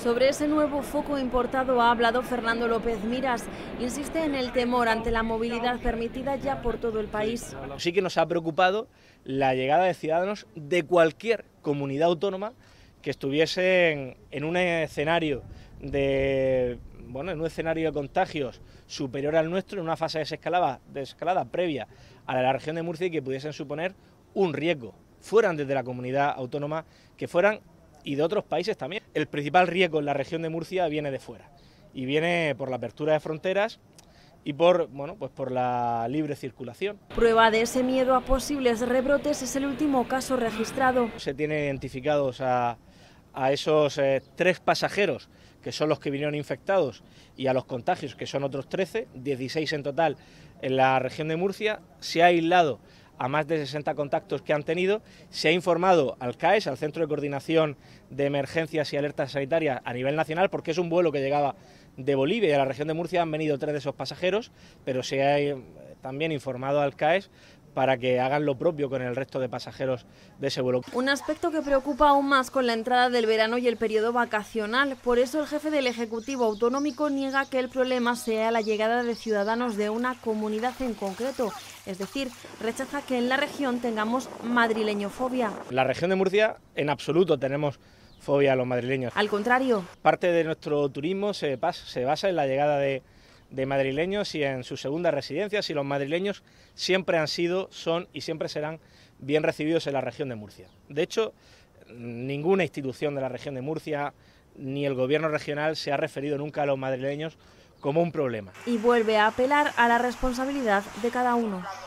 Sobre ese nuevo foco importado ha hablado Fernando López Miras. Insiste en el temor ante la movilidad permitida ya por todo el país. Sí que nos ha preocupado la llegada de ciudadanos de cualquier comunidad autónoma que estuviesen en un escenario de contagios superior al nuestro, en una fase de desescalada previa a la región de Murcia, y que pudiesen suponer un riesgo, fueran desde la comunidad autónoma, que fueran y de otros países también. El principal riesgo en la región de Murcia viene de fuera y viene por la apertura de fronteras y por la libre circulación. Prueba de ese miedo a posibles rebrotes es el último caso registrado. Se tienen identificados a esos 3 pasajeros que son los que vinieron infectados y a los contagios, que son otros 13, 16 en total en la región de Murcia. Se ha aislado a más de 60 contactos que han tenido, se ha informado al CAES, al Centro de Coordinación de Emergencias y Alertas Sanitarias a nivel nacional, porque es un vuelo que llegaba de Bolivia y a la región de Murcia. Han venido 3 de esos pasajeros, pero se ha también informado al CAES para que hagan lo propio con el resto de pasajeros de ese vuelo. Un aspecto que preocupa aún más con la entrada del verano y el periodo vacacional. Por eso el jefe del Ejecutivo Autonómico niega que el problema sea la llegada de ciudadanos de una comunidad en concreto. Es decir, rechaza que en la región tengamos madrileñofobia. En la región de Murcia en absoluto tenemos fobia a los madrileños. Al contrario. Parte de nuestro turismo se basa en la llegada de madrileños y en sus segundas residencias, y los madrileños siempre han sido, son y siempre serán bien recibidos en la región de Murcia. De hecho, ninguna institución de la región de Murcia ni el gobierno regional se ha referido nunca a los madrileños como un problema. Y vuelve a apelar a la responsabilidad de cada uno.